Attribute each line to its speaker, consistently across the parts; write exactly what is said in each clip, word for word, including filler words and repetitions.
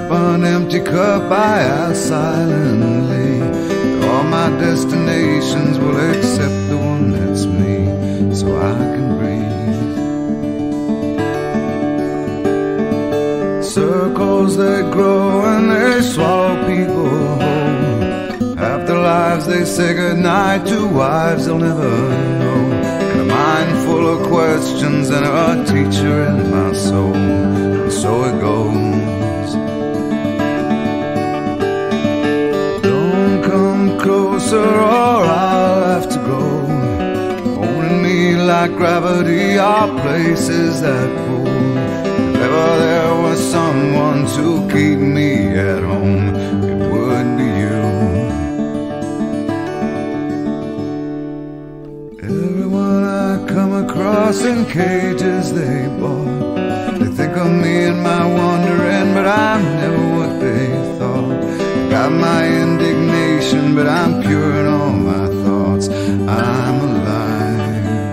Speaker 1: an empty cup I ask silently. All my destinations will accept the one that's me, so I can breathe. Circles they grow and they swallow people whole. Half their lives they say goodnight to wives they'll never know. And a mind full of questions and a teacher in my soul. And so it goes. Closer or I'll have to go. Holding me like gravity are places that pull. If ever there was someone to keep me at home, it would be you. Everyone I come across in cages they bought, they think of me and my wandering, but I'm never what they thought. Got my indignation, but I'm pure in all my thoughts. I'm alive.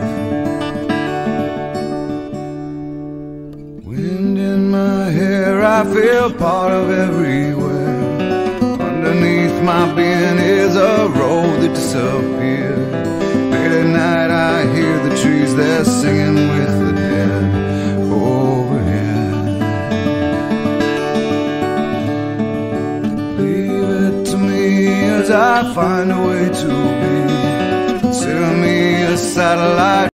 Speaker 1: Wind in my hair, I feel part of everywhere. Underneath my being is a road that disappeared. Late at night I hear the trees, they're singing with the dead overhead. I find a way to be. Consider me a satellite.